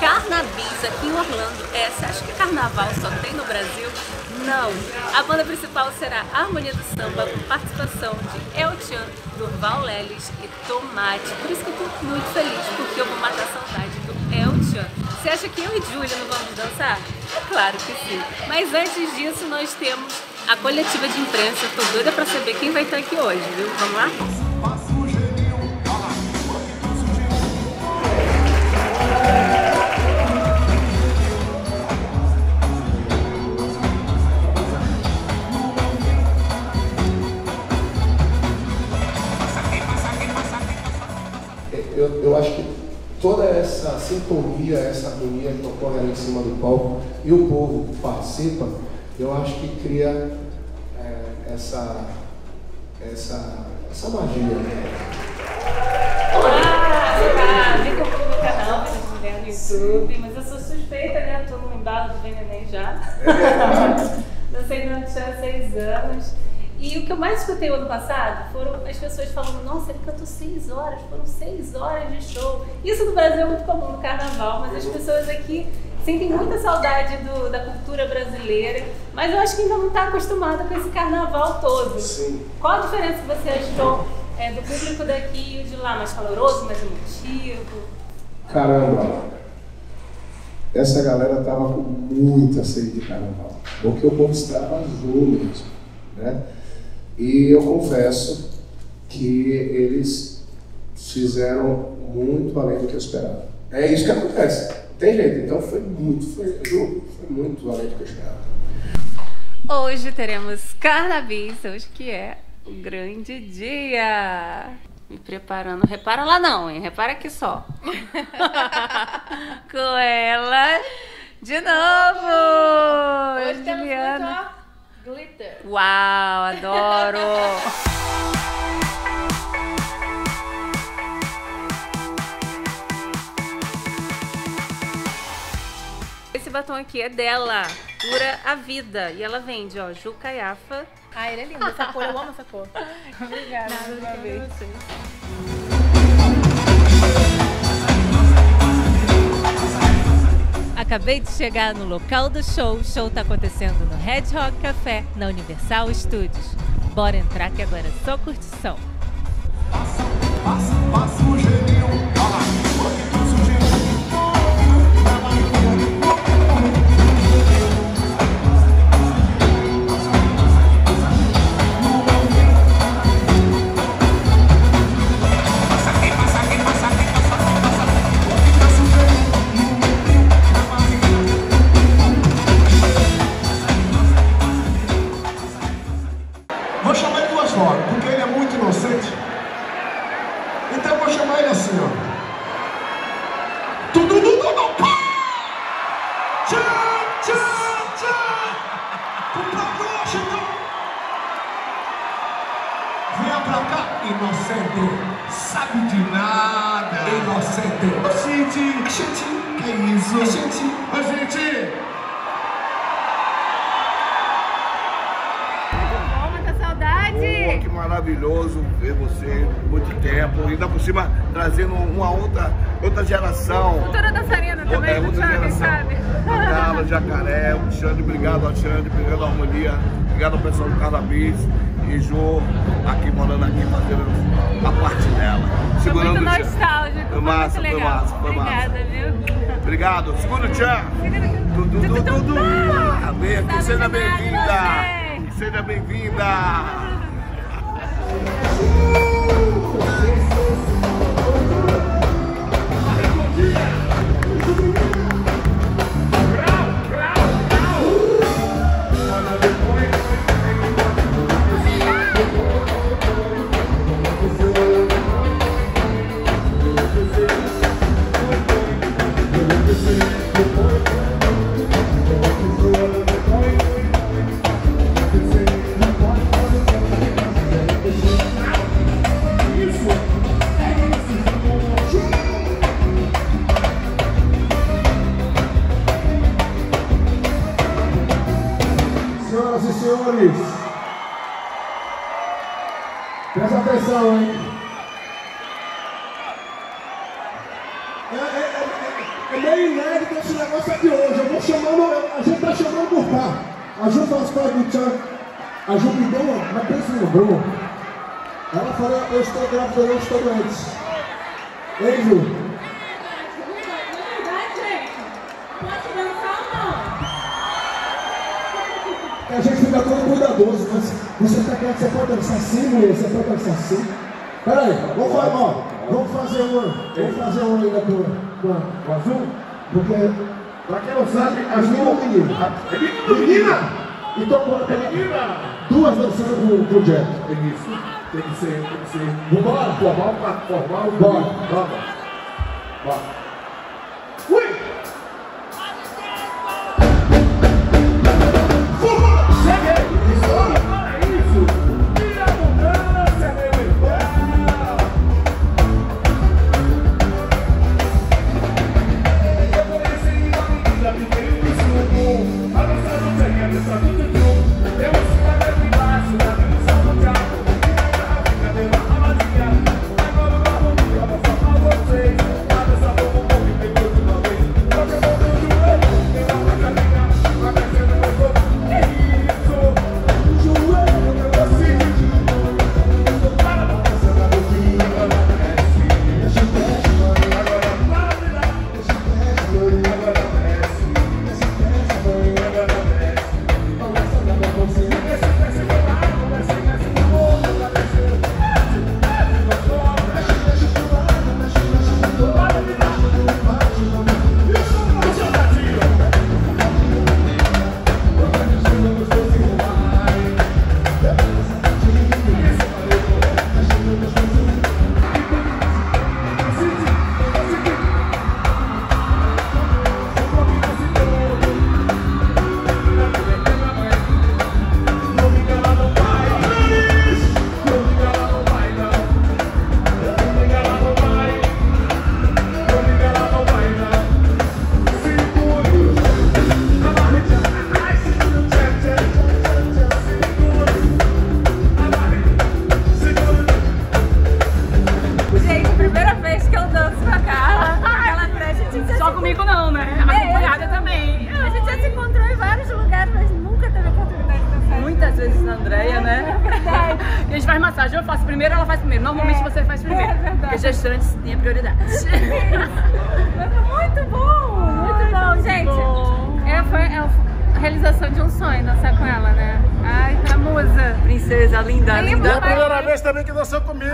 Carnabis aqui em Orlando. Você acha que carnaval só tem no Brasil? Não! A banda principal será a Harmonia do Samba, com participação de El Chan, Durval Lelis e Tomate. Por isso que eu tô muito feliz, porque eu vou matar a saudade do El Chan. Você acha que eu e Júlia não vamos dançar? É claro que sim. Mas antes disso, nós temos a coletiva de imprensa. Tô doida pra saber quem vai estar aqui hoje, viu? Vamos lá? Eu acho que toda essa sintonia, essa harmonia que ocorre ali em cima do palco e o povo participa, eu acho que cria essa magia. Olá! Vem comigo no canal, Veneno no YouTube, mas eu sou suspeita, né? Tô no embalo do Veneno já. Dancei no Tchan há 6 anos. E o que eu mais escutei o ano passado foram as pessoas falando: nossa, ele cantou 6 horas, foram 6 horas de show. Isso no Brasil é muito comum no carnaval, mas as pessoas aqui sentem muita saudade da cultura brasileira, mas eu acho que ainda não está acostumada com esse carnaval todo. Sim. Qual a diferença que você achou do público daqui e o de lá? Mais caloroso, mais emotivo? Caramba, essa galera tava com muita sede de carnaval, porque o povo extravasou mesmo, né? E eu confesso que eles fizeram muito além do que eu esperava. É isso que acontece. Tem jeito, então foi muito além do que eu esperava. Hoje teremos Carnabis, hoje que é o grande dia. Me preparando, repara lá não, hein? Repara aqui só. Com ela de novo! Hoje temos Juliana. muito glitter. Uau, adoro! Esse batom aqui é dela, dura a vida. E ela vende, ó, Ju Caiafa. Ah, ele é lindo, essa cor, eu amo essa cor. Obrigada, Nada ver. Acabei de chegar no local do show. O show tá acontecendo no Red Rock Café, na Universal Studios. Bora entrar que agora é só curtição. Passa o gelinho, vou chamar ele de duas formas, porque ele é muito inocente. Então eu vou chamar ele assim, ó. Tudo pá! Tchá, tchá, tchá! Venha pra cá, inocente. Sabe de nada. Inocente. Gente, que isso? Gente. Que maravilhoso ver você, muito tempo, ainda por cima trazendo uma outra geração. Cultura dançarina também, outra geração. sabe? Carla, Jacaré, Alexandre, obrigado Alexandre, obrigado à Harmonia, obrigado ao pessoal do Carnabis e Jô, aqui morando aqui, fazendo a parte dela. Foi muito o nostálgico, foi massa, muito legal. Obrigada, viu? Obrigado, segura o tchan. Vem aqui, seja bem-vinda. Seja bem-vinda. Senhoras e senhores, presta atenção, hein? É é inédito esse negócio aqui hoje. Eu vou chamando, a gente tá chamando por cá. A Ju faz parte do Tchan. A Ju me deu uma vez lembrou. Ela falou, eu estou grávida, eu estou doente. Ei, Ju? A gente fica todo cuidadoso, mas você está querendo que você pode dançar assim, mulher? Você pode dançar assim? Peraí, vamos fazer uma ainda com o azul, porque, pra quem não sabe, as duas meninas. Menina! Então, menina! Duas dançando pro Jack. Isso, tem que ser. Vambora? Formal, Bora. Ui! massagem, eu faço primeiro, ela faz primeiro. Normalmente você faz primeiro, porque gestantes têm prioridade. Mas é muito bom, gente. Bom. Foi a realização de um sonho dançar com ela, né? Ai, a musa. Princesa, linda, linda. É a primeira vez também que dançou comigo.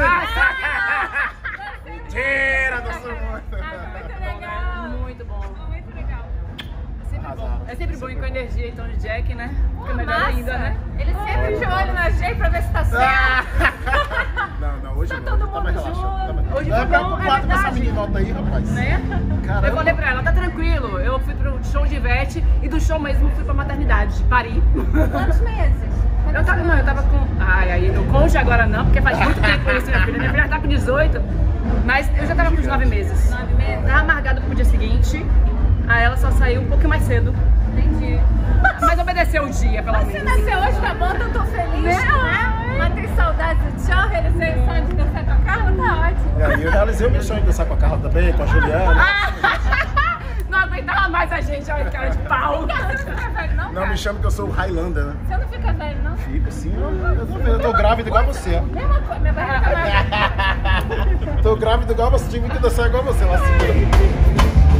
Mentira, dançou muito. Muito legal. Muito bom. Muito legal. Sempre bom. É sempre bom ir com energia então de Jack, né? Fica melhor Massa. ainda, né? Ele sempre de olho na Jay pra ver se tá certo. Não, hoje Tá não. todo Tá mais mundo relaxado. junto. Tá mais... Hoje Não é foi bom, preocupado com essa verdade. meninota aí, rapaz. Né? Caramba. Eu falei pra ela, tá tranquilo. Eu fui pro show de Ivete e do show mesmo fui pra maternidade, Paris. Quantos meses? Eu tava com... Ai, no cônjuge agora não, porque faz muito tempo isso, minha filha. Minha filha já tá com 18, mas eu já tava com uns 9 meses. 9 meses? Tava amargada pro dia seguinte, aí ela só saiu um pouquinho mais cedo. Entendi. Mas obedeceu o dia, pelo Você menos. nasceu hoje na banda, eu tô feliz, né? Matei saudades do tchau, realizei o sonho de dançar com a Carla, tá ótimo. E aí eu realizei o meu sonho de dançar com a Carla também, com a Juliana. Não aguentava mais a gente, olha que cara de pau. Você não fica velho, não, Não cara? me chame que eu sou o Highlander, né? Você não fica velho, não? Fico sim, eu tô grávida igual você. Mesma coisa, minha barriga tá mais... Tô grávida igual você, tive que dançar igual você lá assim.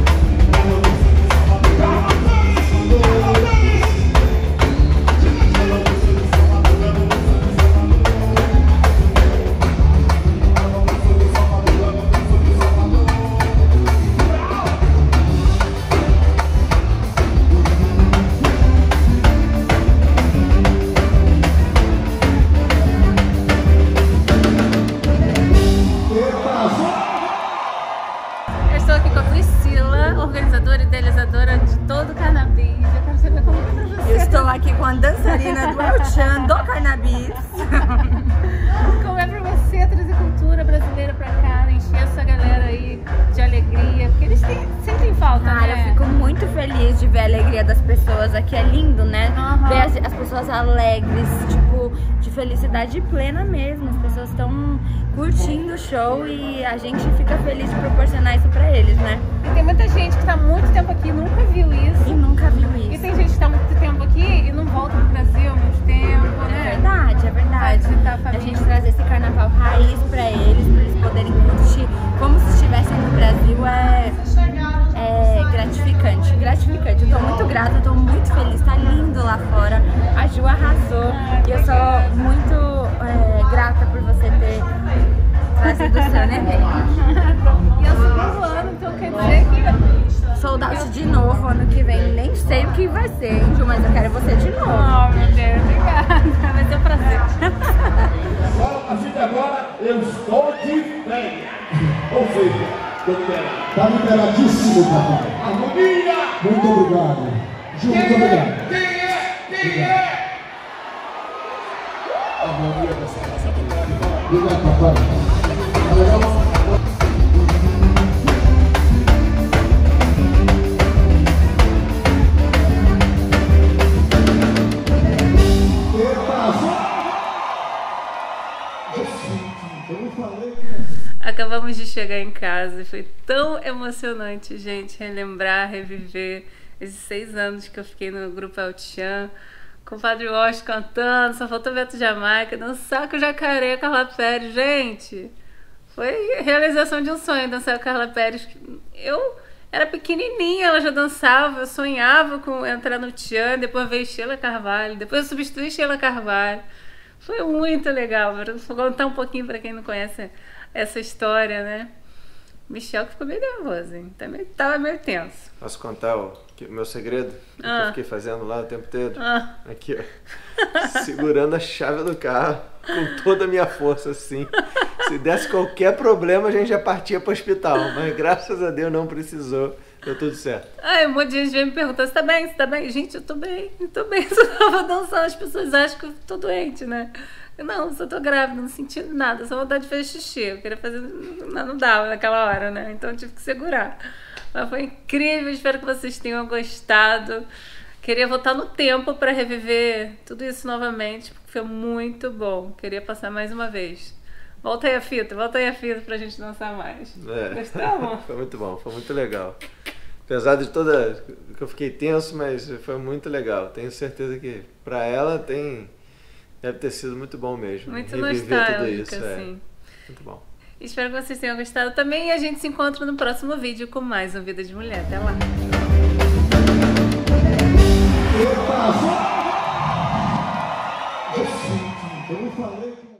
Eu estou aqui com a Priscila, organizadora e idealizadora de todo o Carnabis. Eu quero saber como é pra você. Eu estou aqui com a dançarina do El Chan, do Carnabis. Como é pra você trazer cultura brasileira pra cá, encher essa galera aí de alegria? Porque eles sentem falta, Cara, né? eu fico muito feliz de ver a alegria das pessoas aqui. É lindo, né? Aham. Ver as pessoas alegres, tipo, tipo, de felicidade plena mesmo. As pessoas estão curtindo o show e a gente fica feliz de proporcionar isso pra eles, né? E tem muita gente que tá há muito tempo aqui e nunca viu isso. E nunca viu isso. E tem gente que tá há muito tempo aqui e não volta pro Brasil há muito tempo, né? É verdade, é verdade. A gente traz esse carnaval raiz pra eles poderem curtir como se estivessem no Brasil é gratificante, gratificante. Eu tô muito grata, eu tô muito feliz, tá lindo lá fora. A Ju arrasou e eu sou muito grata por você ter trazido o seu neném. E é o segundo ano, então quer dizer que... Sold out de novo ano que vem, nem sei o que vai ser, hein, Ju, mas eu quero você de novo. Oh, meu Deus, obrigada, vai ser um prazer. A gente agora, eu estou de férias. Ou seja, tô liberado. Tá liberadíssimo, papai. Harmonia! Muito obrigado. Ju, muito obrigado. Quem é? Harmonia dessa raça. Obrigado, papai. Acabamos de chegar em casa e foi tão emocionante, gente, relembrar, reviver esses 6 anos que eu fiquei no grupo El Chan, com o Padre Washington cantando, só faltou Beto Jamaica, dançar com o Jacaré, Carla Pérez, gente, foi a realização de um sonho, dançar com a Carla Pérez. Eu era pequenininha, ela já dançava, eu sonhava com entrar no Chan, depois veio Sheila Carvalho, depois eu substituí Sheila Carvalho. Foi muito legal, vou contar um pouquinho para quem não conhece essa história, né? Michel que ficou meio nervoso, hein? Também tava meio tenso. Posso contar o meu segredo? Que eu fiquei fazendo lá o tempo todo? Aqui, ó. Segurando a chave do carro com toda a minha força, assim. Se desse qualquer problema, a gente já partia para o hospital. Mas graças a Deus não precisou. Deu tudo certo. Ai, um monte de gente veio me perguntar, você tá bem? Você tá bem? Gente, eu tô bem. Só tava dançando, as pessoas acham que eu tô doente, né? Não, só tô grávida, não senti nada, só vontade de fazer xixi. Eu queria fazer, mas não dava naquela hora, né? Então eu tive que segurar. Mas foi incrível, espero que vocês tenham gostado. Queria voltar no tempo para reviver tudo isso novamente, porque foi muito bom. Queria passar mais uma vez. Volta aí a fita pra gente dançar mais. Gostamos? Foi muito bom, foi muito legal. Apesar de toda... que eu fiquei tenso, mas foi muito legal. Tenho certeza que pra ela deve ter sido muito bom mesmo. Muito reviver nostálgico, tudo isso. assim. Muito bom. Espero que vocês tenham gostado também e a gente se encontra no próximo vídeo com mais um Vida de Mulher. Até lá! Eu falei